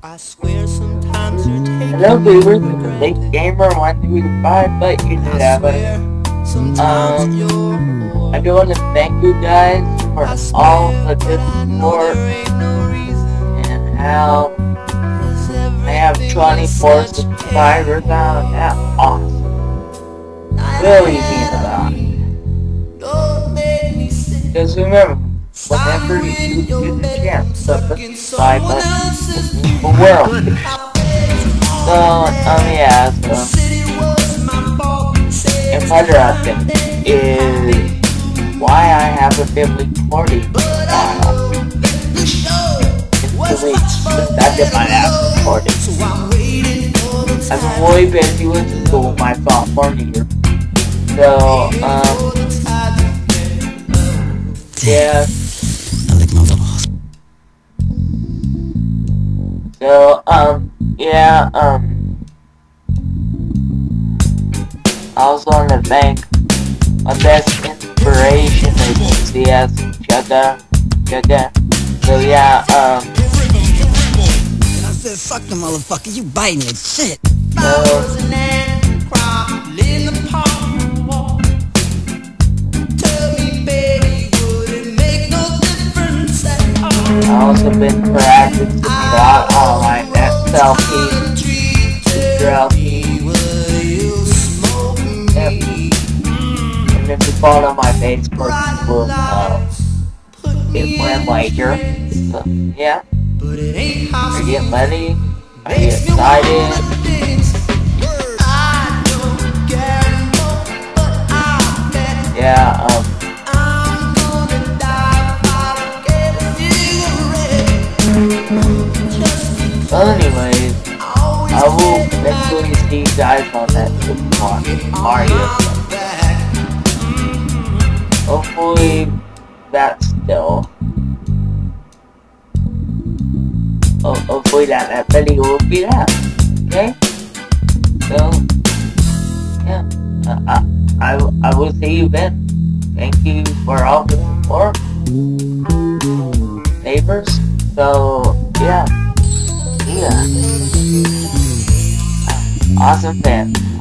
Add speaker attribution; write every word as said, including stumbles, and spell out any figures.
Speaker 1: I swear sometimes you're taking
Speaker 2: Hello viewers, this is Lake Gamer one two five, but you did have it. Um, I do want to thank you guys for all the good support and how I have twenty-four subscribers now. That's awesome. Really mean about it. Because remember, whenever you get the chance to subscribe button the world. So, um, yeah, so another update is why I haven't been recording in a while. In two weeks, since I did my last recording. I've been really busy with school my sophomore year. So, um, yeah. So, um, yeah, um, I also want to thank my best inspiration is C S Jugga, Jugga. So, yeah, um,
Speaker 3: I said, fuck the motherfucker, you biting it, shit.
Speaker 2: So, I've also been practicing a lot on my S L P, Yep. And if you follow my Facebook, you will uh, it went later. So, yeah. I get ready. I get excited. Yeah, um. Well, anyways, I will eventually see you guys on that Mario. Hopefully, that's still. Oh, hopefully that, that video will be that. Okay? So, yeah. Uh, I, I, I will see you then. Thank you for all the support. Neighbors. So, yeah. Yeah. Awesome fan.